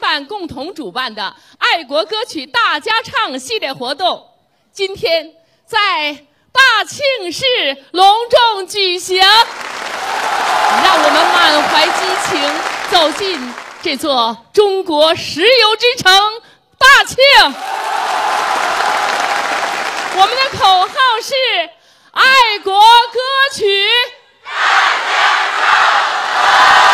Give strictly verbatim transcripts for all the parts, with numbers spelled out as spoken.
办共同主办的爱国歌曲大家唱系列活动，今天在大庆市隆重举行。让我们满怀激情走进这座中国石油之城大庆。我们的口号是爱国歌曲大家唱。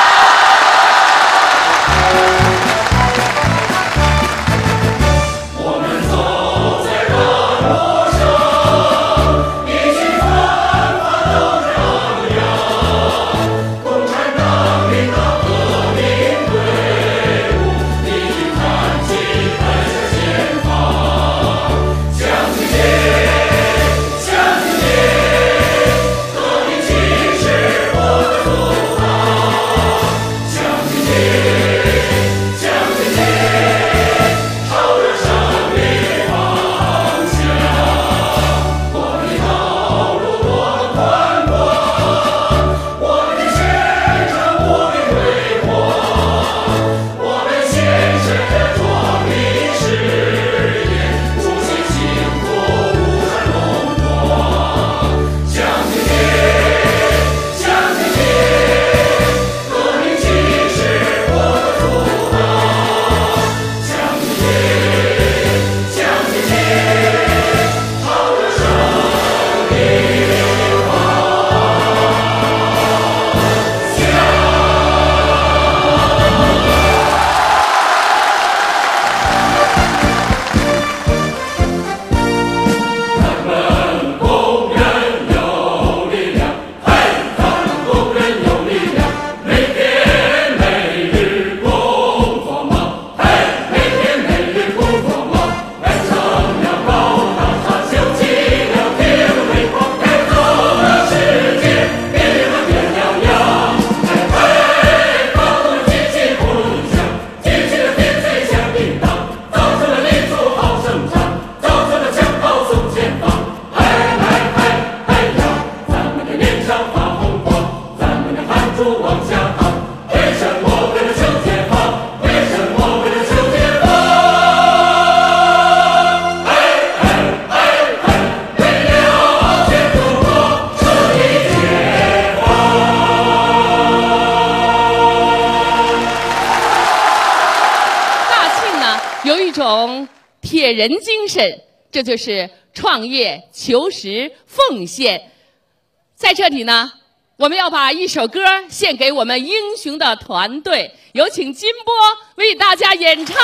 铁人精神，这就是创业、求实、奉献。在这里呢，我们要把一首歌献给我们英雄的团队，有请金波为大家演唱。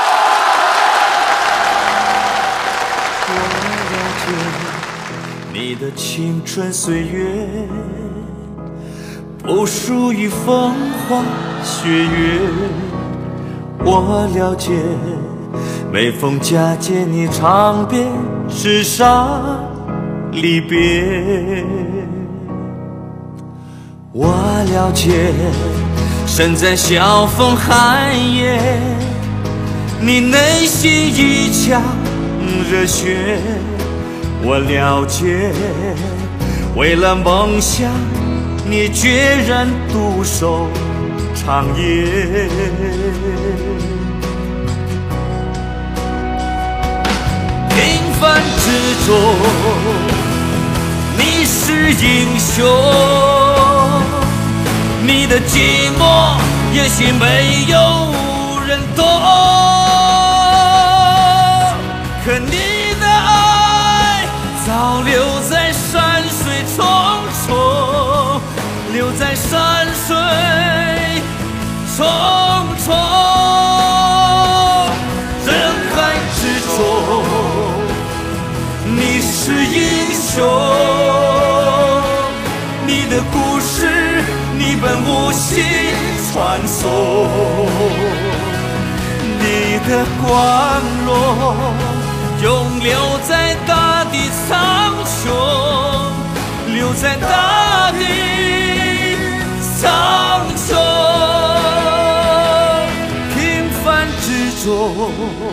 我了解你的青春岁月，不属于风花雪月。我了解每逢佳节你尝遍世上离别。我了解身在晓风寒夜，你内心一腔热血。我了解为了梦想你决然独守长夜。平凡之中你是英雄，你的寂寞也许没有人懂，可你的爱早留在山水重重，留在山水重重。人海之中你是英雄，你的故事你本无心传颂，你的光荣永留在大地苍穹，留在大地苍穹。平凡之中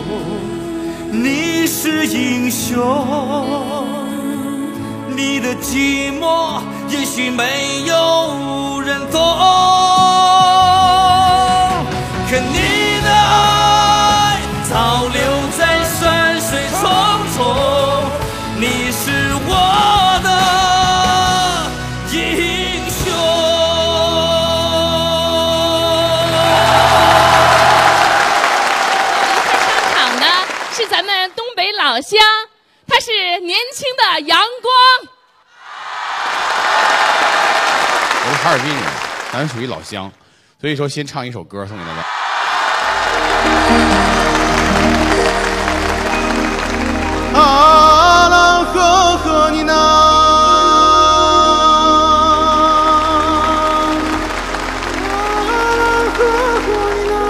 你是英雄，你的寂寞也许没有人懂，可你的爱早留在山水丛中，你是我的英雄。 上场的是咱们东北老乡，他是年轻的阳光。 我是哈尔滨人，咱属于老乡，所以说先唱一首歌送给大家。 阿郎呵呵你那，阿郎呵呵你那，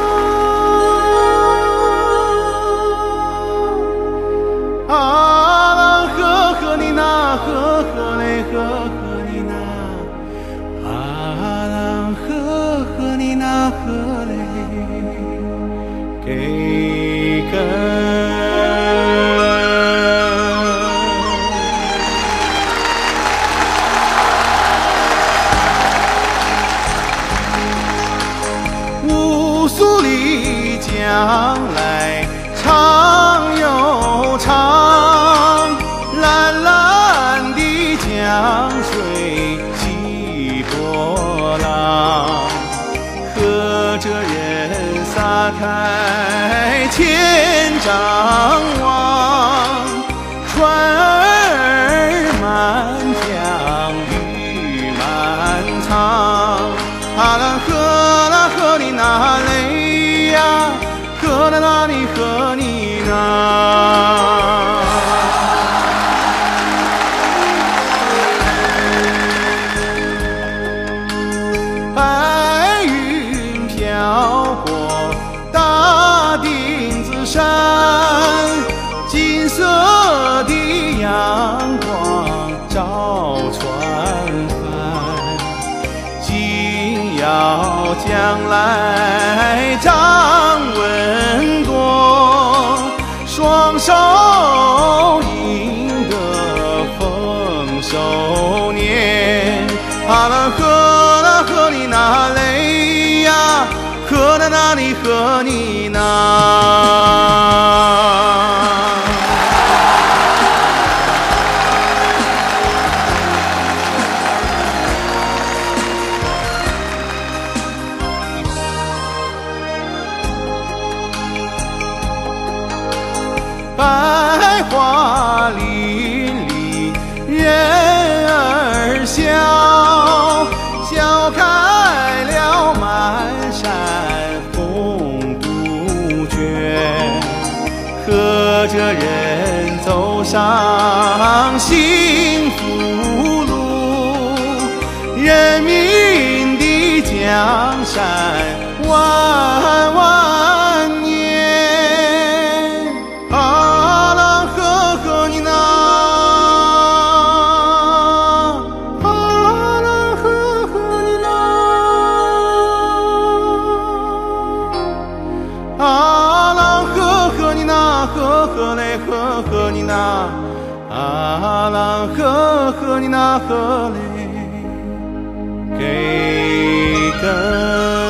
阿郎呵呵你那，呵呵嘞呵呵你那，阿郎呵呵你那呵嘞，给个。将来长又长，蓝蓝的江水几波浪，和着人撒开千丈网，船儿满江鱼满塘，阿郎呵啦呵哩那嘞呀，呵啦啦哩呵哩那。白云飘过大顶子山，金色的阳光照船帆，紧要将来张文多，双手赢得丰收年，阿郎呵啦呵哩那嘞呀，呵啦那哩呵哩那。百花林里人儿笑，笑开了满山红杜鹃，和着人走上幸福路，人民的江山万万年。阿郎呵呵你那，阿郎呵呵你那，阿郎呵呵你那，呵呵嘞呵呵你那，阿郎呵呵你那呵嘞，给个。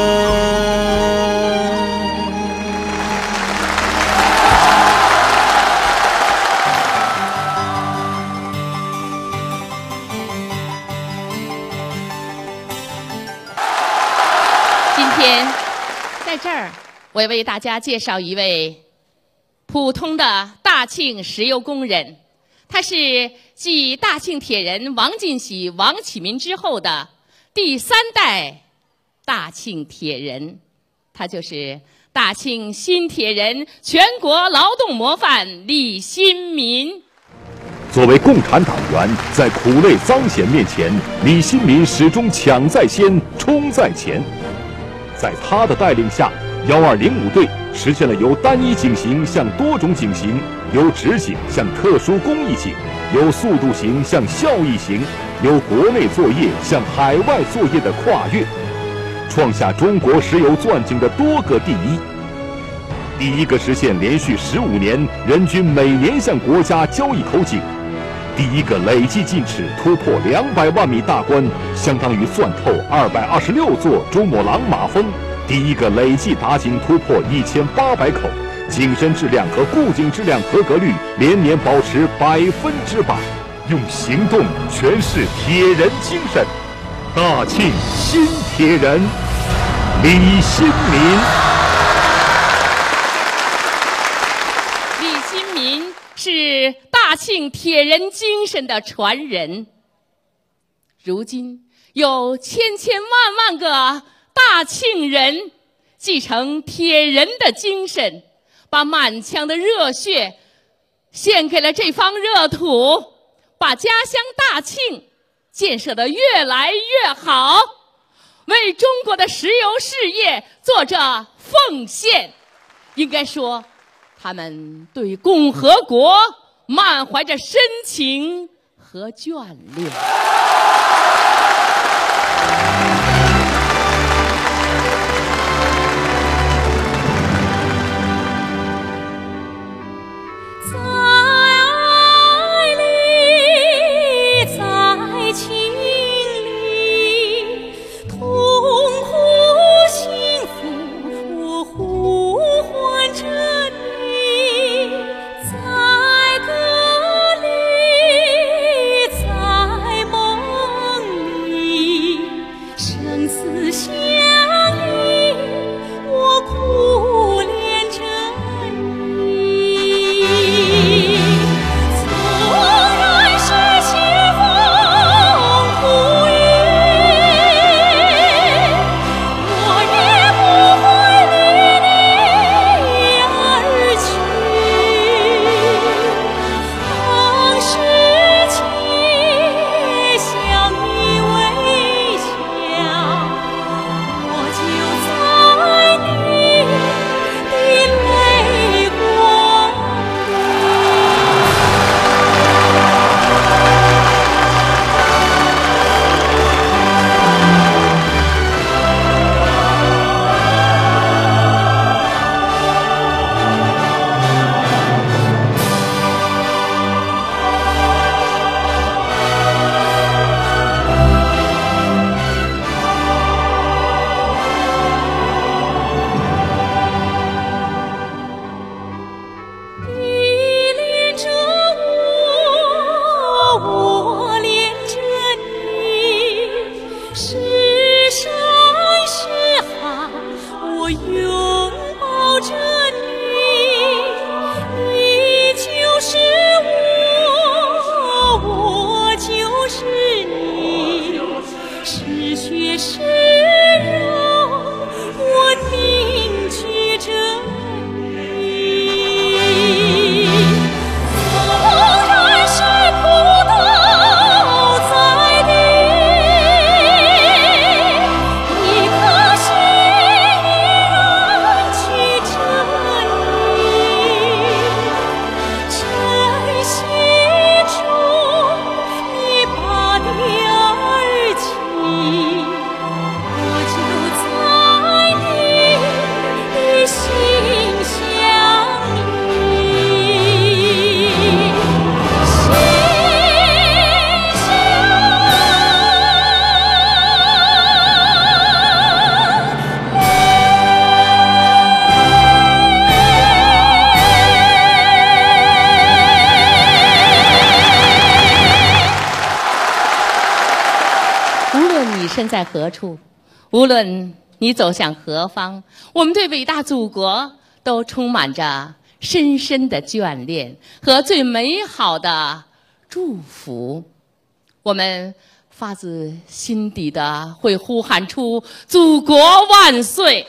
今天在这儿，我要为大家介绍一位普通的大庆石油工人，他是继大庆铁人王进喜、王启民之后的第三代大庆铁人，他就是大庆新铁人全国劳动模范李新民。 作为共产党员，在苦累脏险面前，李新民始终抢在先，冲在前。在他的带领下，幺二零五队实现了由单一警型向多种警型，由直警向特殊公益警，由速度型向效益型，由国内作业向海外作业的跨越，创下中国石油钻井的多个第一。第一个实现连续十五年人均每年向国家交一口井，第一个累计进尺突破两百万米大关，相当于钻透二百二十六座珠穆朗玛峰；第一个累计打井突破一千八百口， 景深质量和固景质量合格率连年保持百分之百，用行动诠释铁人精神。大庆新铁人李新民。 李新民是大庆铁人精神的传人。如今有千千万万个大庆人继承铁人的精神，把满腔的热血献给了这方热土，把家乡大庆建设得越来越好，为中国的石油事业做着奉献。应该说，他们对共和国满怀着深情和眷恋。身在何处，无论你走向何方，我们对伟大祖国都充满着深深的眷恋和最美好的祝福。我们发自心底的会呼喊出“祖国万岁”。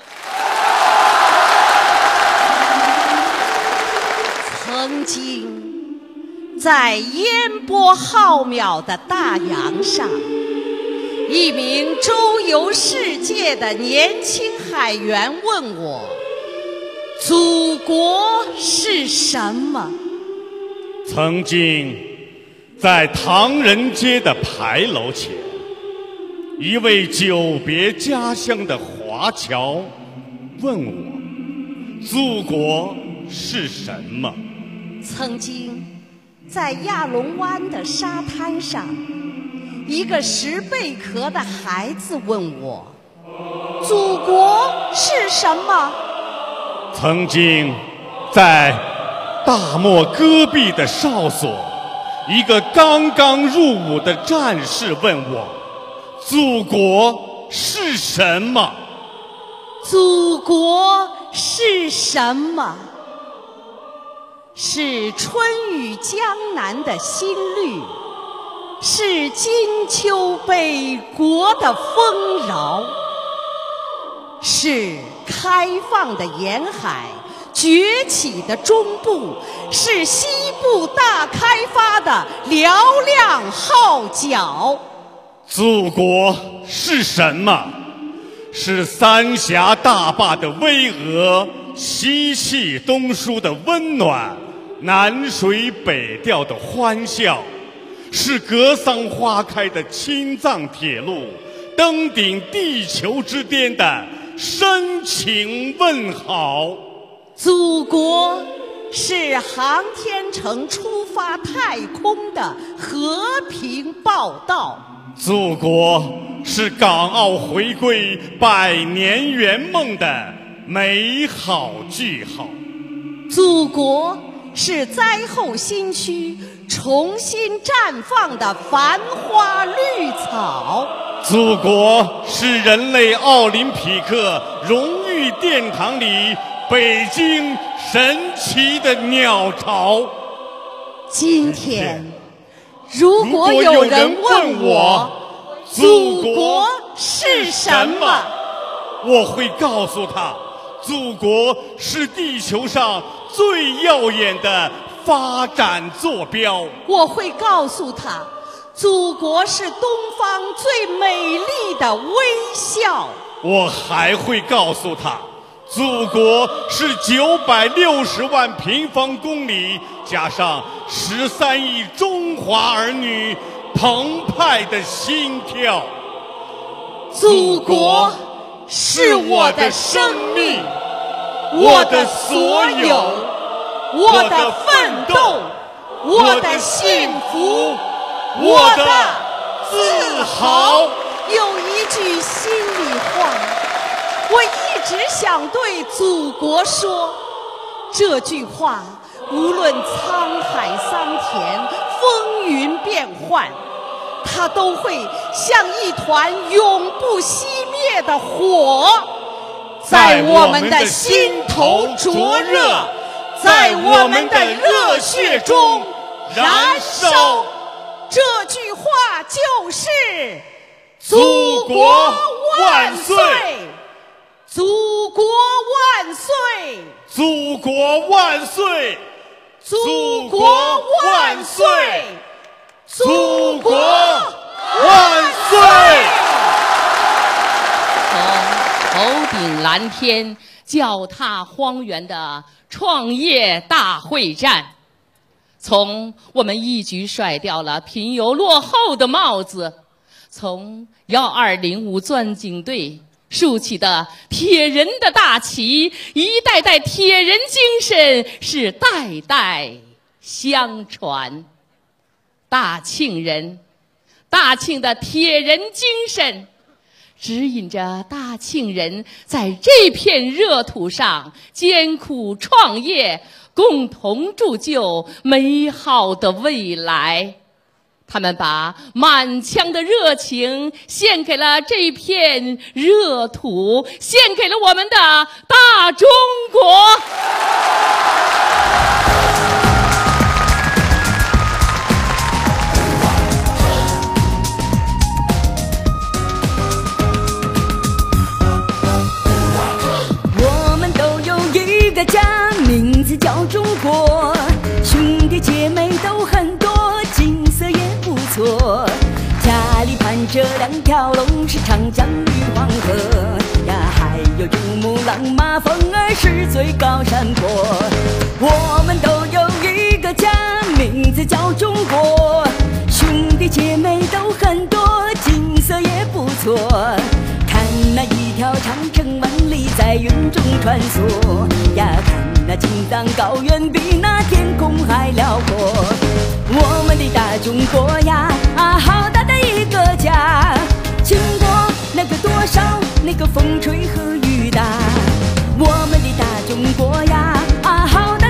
曾经在烟波浩渺的大洋上，一名周游世界的年轻海员问我：祖国是什么？ 曾经在唐人街的牌楼前，一位久别家乡的华侨问我：祖国是什么？ 曾经在亚龙湾的沙滩上，一个拾贝壳的孩子问我：祖国是什么？ 曾经在大漠戈壁的哨所，一个刚刚入伍的战士问我：祖国是什么？ 祖国是什么？是春雨江南的新绿，是金秋北国的丰饶，是开放的沿海，崛起的中部，是西部大开发的嘹亮号角。 祖国是什么？是三峡大坝的巍峨，西气东输的温暖，南水北调的欢笑，是格桑花开的青藏铁路，登顶地球之巅的深情问好。 祖国是航天城出发太空的和平报道。 祖国是港澳回归百年圆梦的美好句号。 祖国是灾后新区重新绽放的繁花绿草。 祖国是人类奥林匹克荣誉殿堂里北京神奇的鸟巢。 今天如果有人问我祖国是什么， 我会告诉他，祖国是地球上最耀眼的发展坐标。 我会告诉他，祖国是东方最美丽的微笑。 我还会告诉他，祖国是九百六十万平方公里加上十三亿中华儿女澎湃的心跳。 祖国是我的生命，我的所有，我的奋斗，我的幸福，我的自豪。有一句心里话，我一直想对祖国说，这句话无论沧海桑田，风云变幻，它都会像一团永不熄灭的火，在我们的心头灼热，在我们的热血中燃烧。这句话就是祖国万岁！祖国万岁！ 祖国万岁！ 祖国万岁！祖国万岁！ 从头顶蓝天，脚踏荒原的创业大会战，从我们一举甩掉了贫油落后的帽子，从幺二零五钻井队竖起的铁人的大旗，一代代铁人精神是代代相传。大庆人，大庆的铁人精神指引着大庆人在这片热土上艰苦创业，共同铸就美好的未来。他们把满腔的热情献给了这片热土，献给了我们的大中国。 我们都有一个家，名字叫中国，兄弟姐妹都很多，景色也不错。家里盘着两条龙，是长江与黄河呀，还有珠穆朗玛峰儿是最高山坡。我们都有一个家，名字叫中国，兄弟姐妹都很多，景色也不错。看那一条长城万里在云中穿梭呀，看那青藏高原比那天空还辽阔。我们的大中国呀，啊，好大的一个家，经过那个多少那个风吹和雨打。我们的大中国呀，啊，好大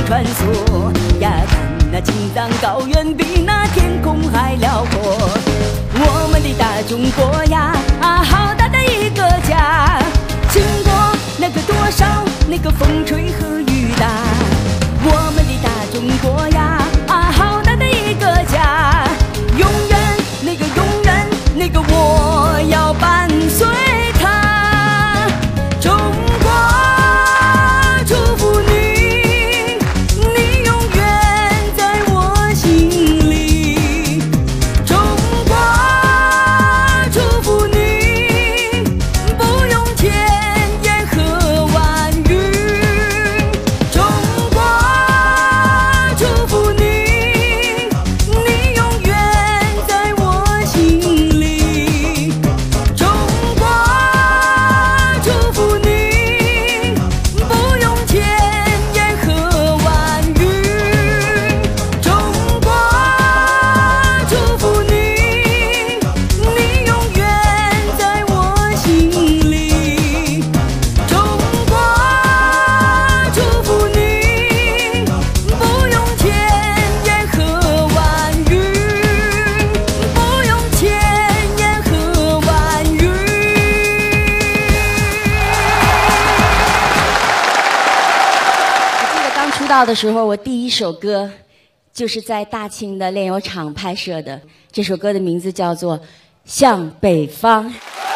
穿梭呀，看那青藏高原比那天空还辽阔。我们的大中国呀，啊，好大的一个家，经过那个多少那个风吹和雨打。我们的大中国呀，啊，好大的一个家，永远那个永远那个我要伴随它。中国祝福你，你永远在我心里。中国祝福你，不用千言和万语。中国祝福你，你永远在我心里。中国祝福你，不用千言和万语。中国祝福你，你永远在我心里。中国祝福你，不用千言和万语，不用千言和万语。我记得刚出道的时候，我第一首歌就是在大庆的炼油厂拍摄的。这首歌的名字叫做《向北方》。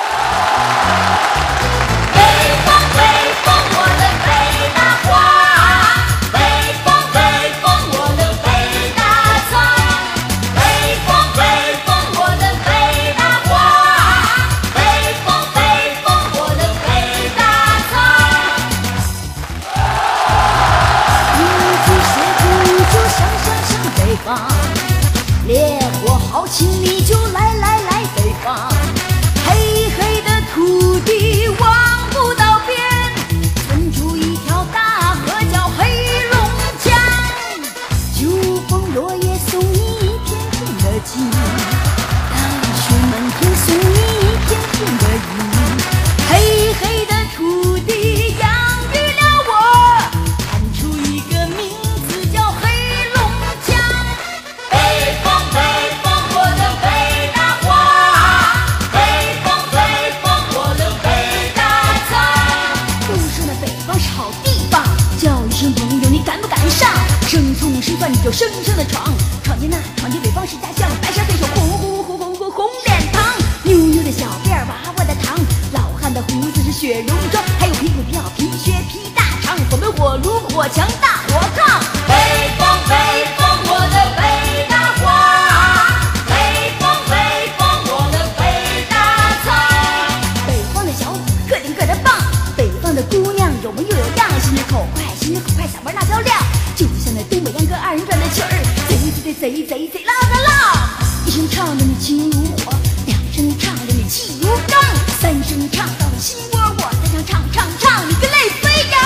北风，北风，我的北大花；北风，北风，我的北大草；北风，北风，我的北大花；北风，北风，我的北大草。 你就学步，你就向向向北方，烈火豪情，你就来来来北方。黑黑的土地望不到边，存出一条大河叫黑龙江。秋风落叶送你一片片的情，大雪漫天送你一片片的雨。黑黑的土地养育了我，喊出一个名字叫黑龙江。 北风，北风，我的北大花；北风，北风，我的北大草。 都说那北方是好地方，叫一声朋友，你敢不敢上？生葱生蒜你就生生的闯，闯进那闯进北方是家乡，白沙对手红红红红红红脸庞，妞妞的小辫儿娃娃的糖，老汉的胡子是雪绒装，还有皮裤皮袄皮靴皮大长，火煤火炉火墙大火炕。 北风，北风，我的北大花；北风，北风，我的北大草。 北方的小伙个顶个的棒，北方的姑娘有模又有样，心里口快，心里口快，嗓门那漂亮，就像那东北秧歌二人转的曲儿，贼贼贼贼贼贼浪的浪。一声唱得你情如火，两声唱得你气如钢，三声唱到你心窝窝，再唱唱唱唱你个泪飞扬。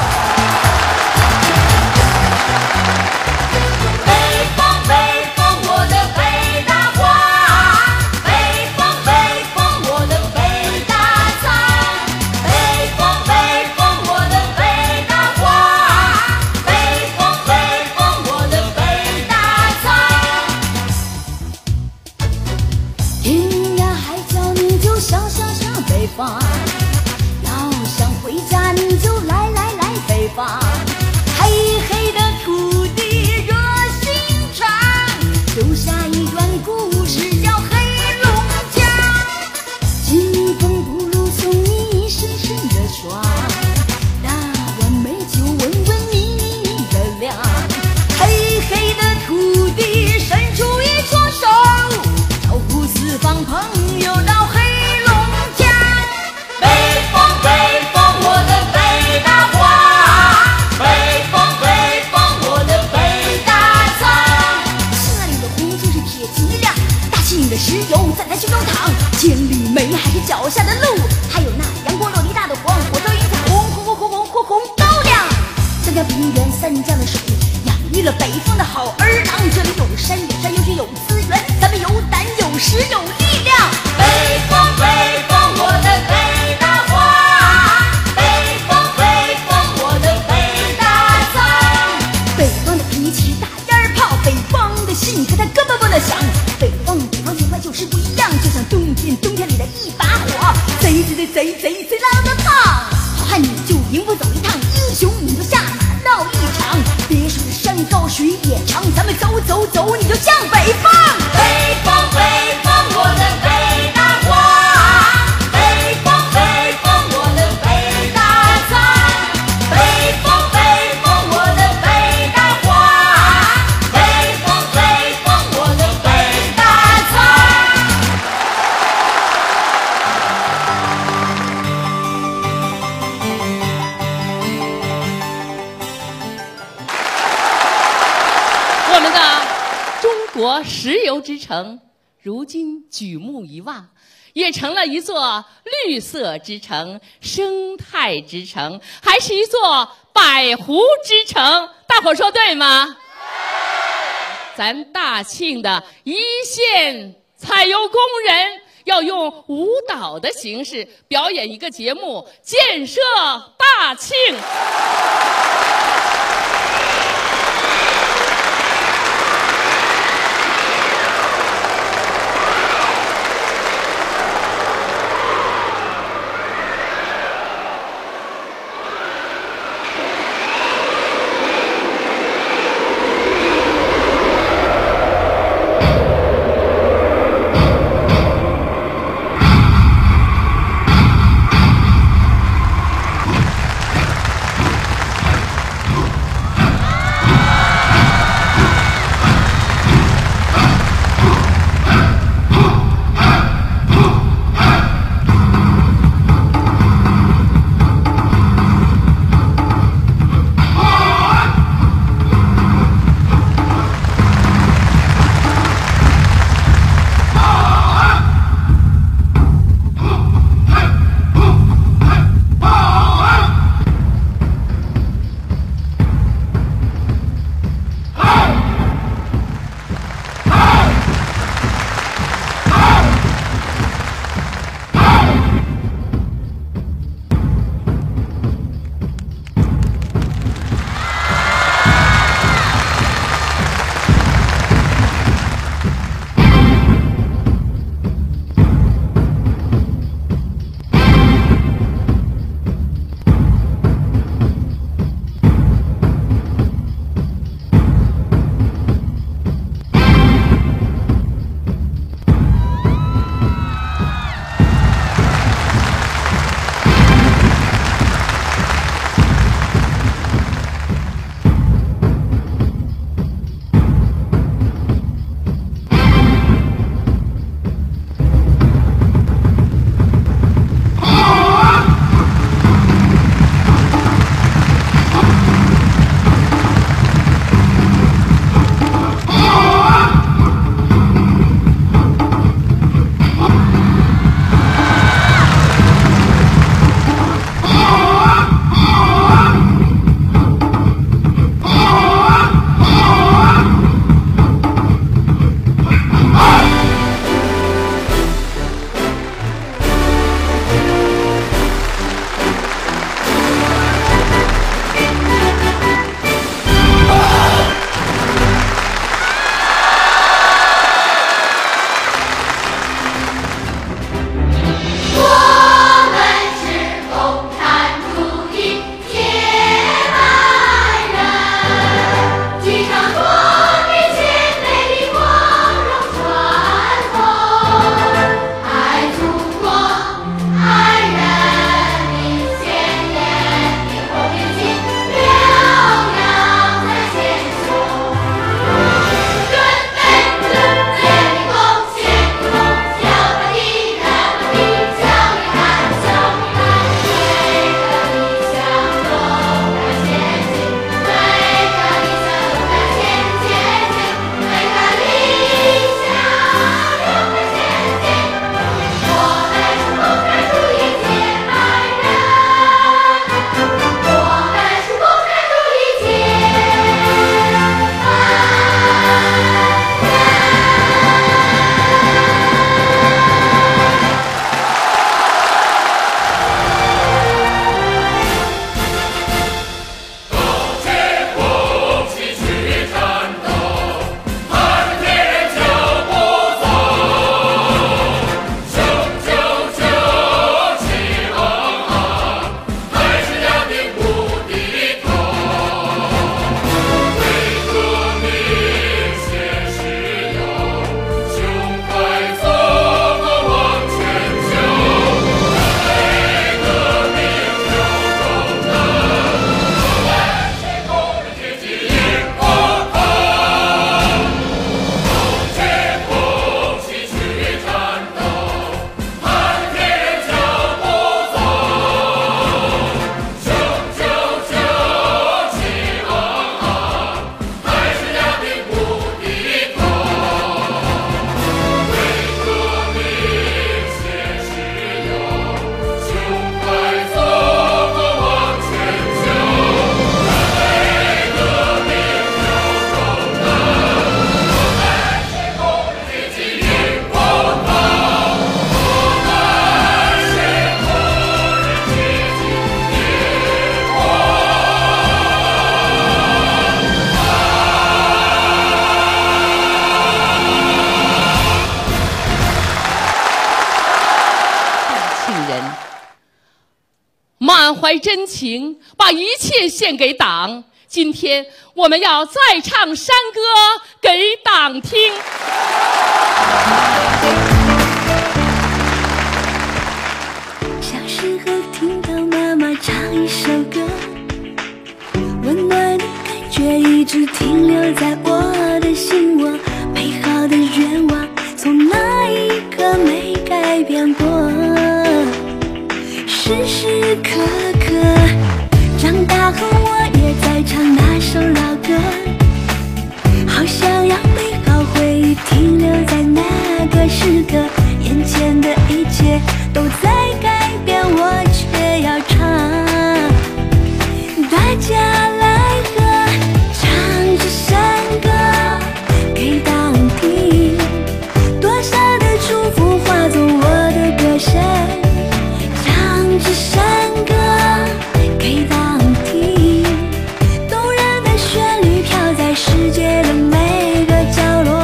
北风，北风，我的北大花；北风，北风，我的北大草。北风，北风，我的北大花；北风，北风，我的北大草。 天涯海角你就向向向北方，要想回家你就来来来北方。黑黑的土地热心肠，留下一段故事叫黑龙江。清风不如送你一身身的霜，大碗美酒温温你你你的凉。黑黑的土地伸出一双手，招呼四方朋友到黑龙江。 北风，北风，我的北大花；北风，北谁谁谁谁拉得烫？好汉你就迎风走一趟，英雄你就下马闹一场。别说山高水也长，咱们走走走，你就向北方。 北风北风，我的北大荒。北风北风，我的北大仓。北风北风，我的北大荒。北风北风，我的北大仓。 我们的中国石油之城，如今举目一望，也成了一座绿色之城、生态之城，还是一座百湖之城。大伙说对吗？咱大庆的一线采油工人要用舞蹈的形式表演一个节目，建设大庆。 满怀真情，把一切献给党。今天我们要再唱山歌给党听。 小时候听到妈妈唱一首歌，温暖的感觉一直停留在我的心窝，美好的愿望从那一刻没改变过，时时刻刻长大后我也在唱那首老歌，好想让美好回忆停留在那个时刻，眼前的一切都在改变，我却要唱。大家来和唱这山歌给党听，多少的祝福化作我的歌声，唱这山歌给党听，动人的旋律飘在世界的每个角落。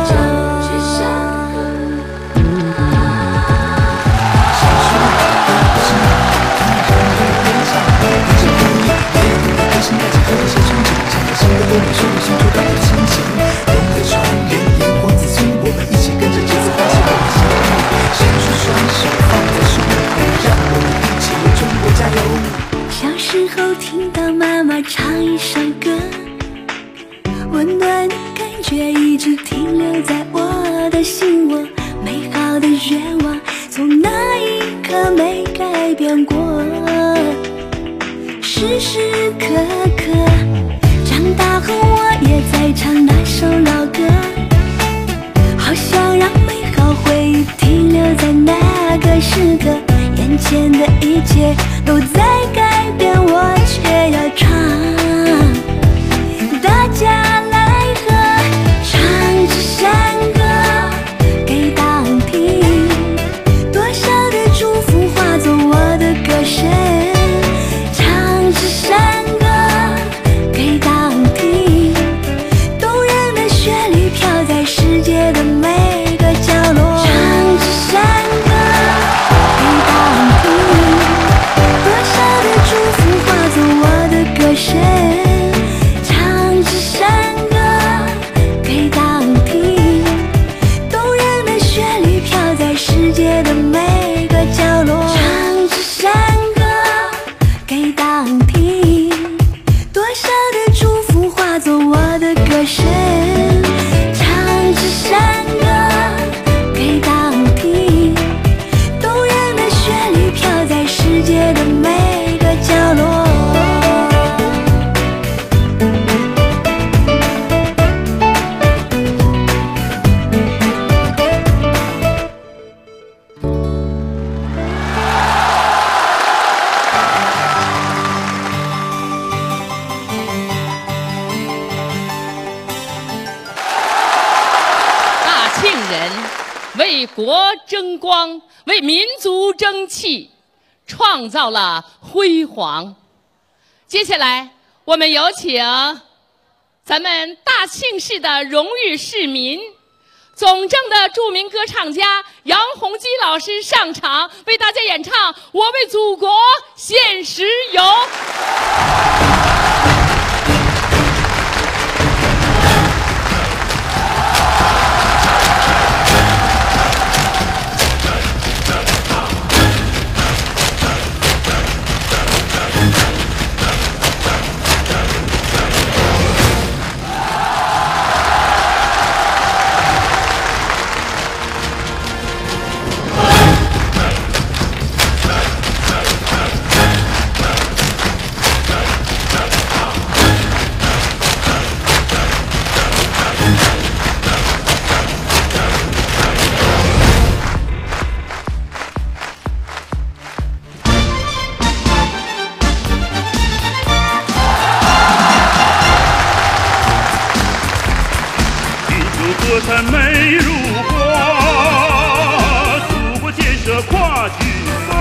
小时候听到妈妈唱一首歌，温暖的感觉一直停留在我的心窝，美好的愿望从那一刻没改变过，时时刻刻长大后我也在唱那首老歌，好想让美好回忆停留在那个时刻，眼前的一切都在改变，我却要唱。大家来和唱这山歌给党听，多少的祝福化作我的歌声，唱这山歌给党听，动人的旋律飘在世界的每个角落，唱这山歌给党听，多少的祝福化作我的歌声，唱这山歌给党听，动人的旋律飘在世界的每个角落，唱这山歌给党听，多少的祝福化作我的歌声，唱这山歌给党听，动人的旋律飘在世界的每个角落。 大庆人为国争光，为民族争气，创造了辉煌。接下来，我们有请咱们大庆市的荣誉市民、总政的著名歌唱家杨洪基老师上场，为大家演唱《我为祖国献石油》。 歌坛美如画，祖国建设跨骏马。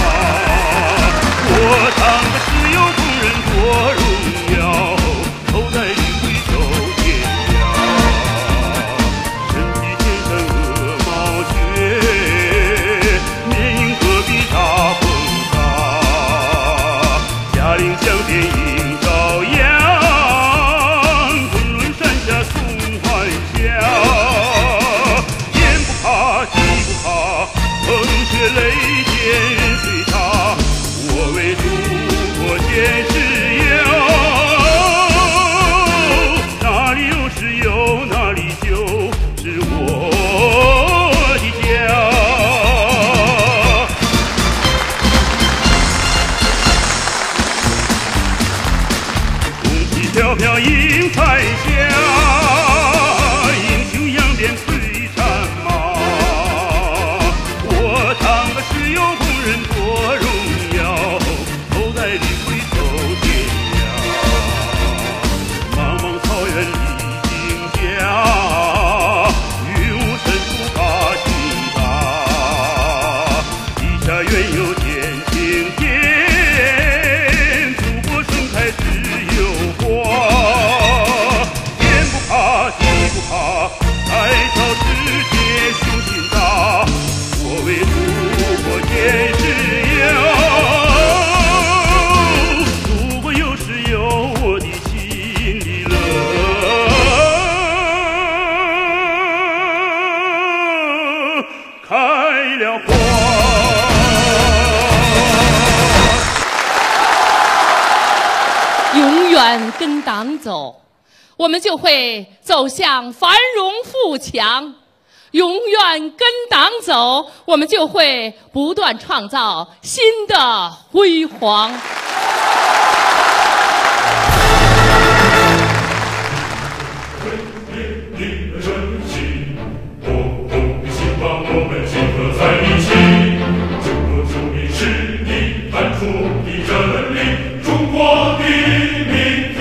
我唱的是有工人多荣耀，头戴绿盔走天涯。身披千山鹅毛靴，面迎戈壁大风大。 像电影照样，昆仑山下送欢笑。天不怕地不怕，风雪雷电任随他，我为祖国坚持要。哪里有石油，哪里就是我的家。飘飘迎彩霞，英雄扬鞭催战马。我当个石油工人多荣耀，头戴绿盔走天涯。茫茫草原历经家，云雾深处把心打。地下原有天青天，祖国盛开只有花。怕来到世界雄心大，我为祖国坚持要。祖国有时有我的心里乐，开了花。 永远跟党走，我们就会走向繁荣富强；永远跟党走，我们就会不断创造新的辉煌。 你的真心，我们的希望，我们结合在一起。中国主义是你喊出的真理，中国的明天。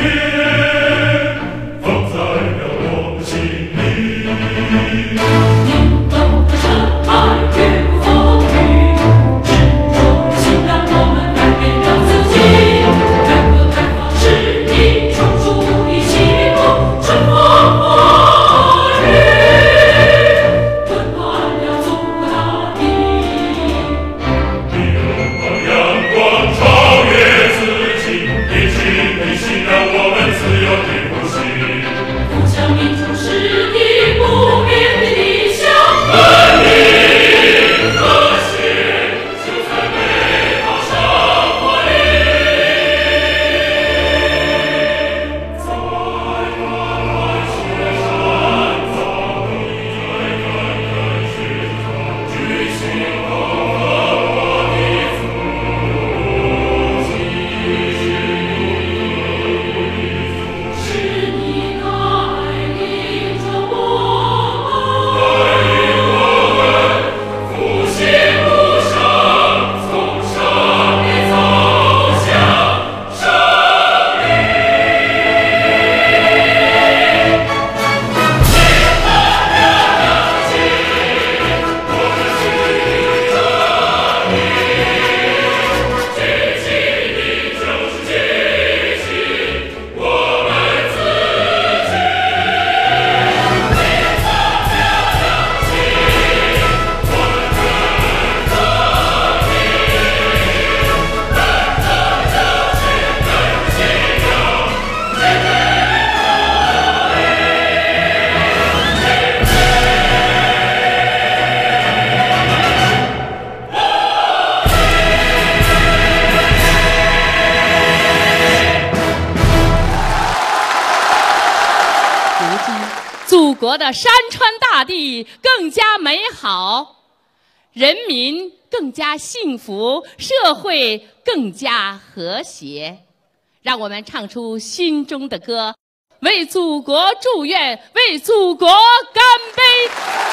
祖国的山川大地更加美好，人民更加幸福，社会更加和谐。让我们唱出心中的歌，为祖国祝愿，为祖国干杯！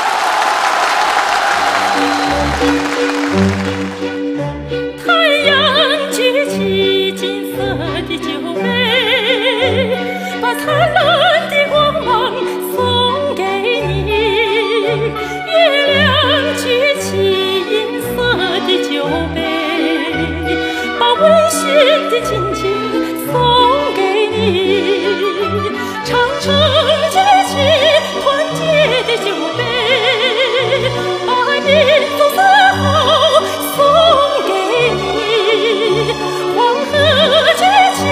太阳举起金色的酒杯，把灿烂的光芒送给你。月亮举起银色的酒杯，把温馨的亲情送给你。长城举起团结的酒杯，把民族自豪送给你。黄河举起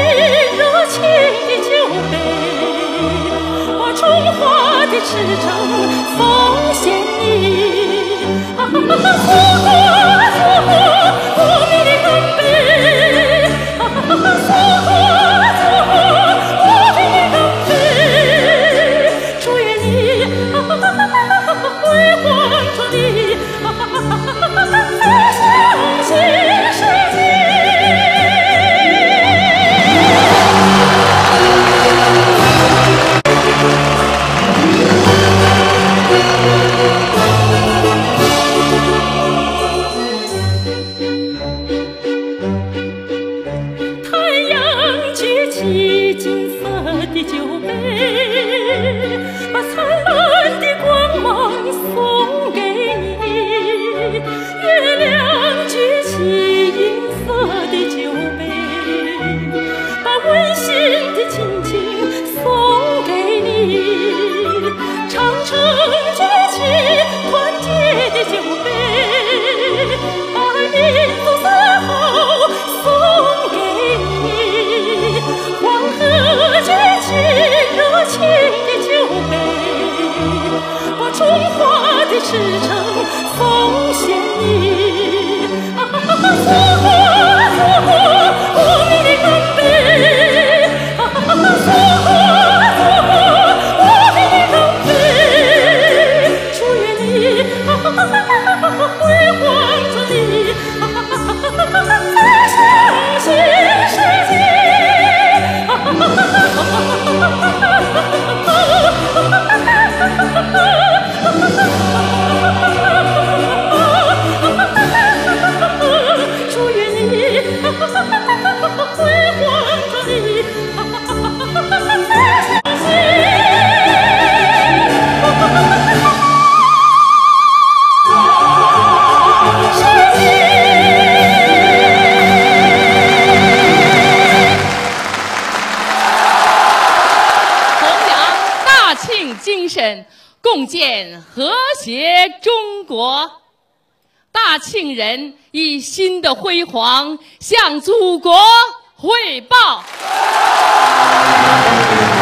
神，共建和谐中国。大庆人以新的辉煌向祖国汇报。